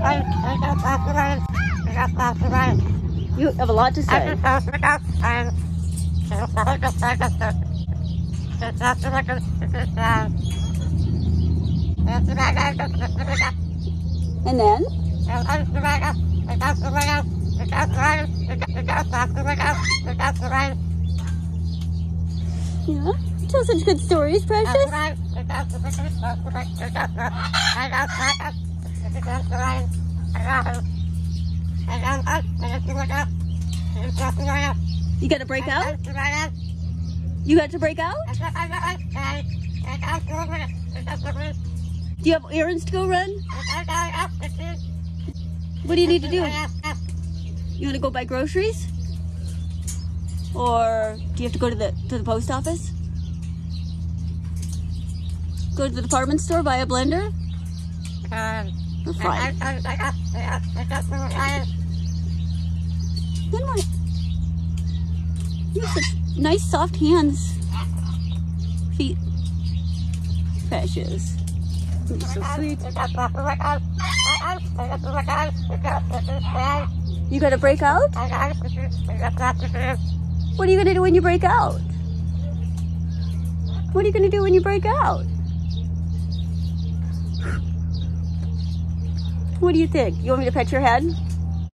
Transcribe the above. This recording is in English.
You have a lot to say. And then? Yeah, tell such good stories, Precious. You got to break out? You got to break out? Do you have errands to go run? What do you need to do? You want to go buy groceries? Or do you have to go to the post office? Go to the department store, buy a blender? Or fine. Then what? You have such nice soft hands. Feet. Precious. You're so sweet. You gotta break out? What are you gonna do when you break out? What are you gonna do when you break out? What do you think? You want me to pet your head?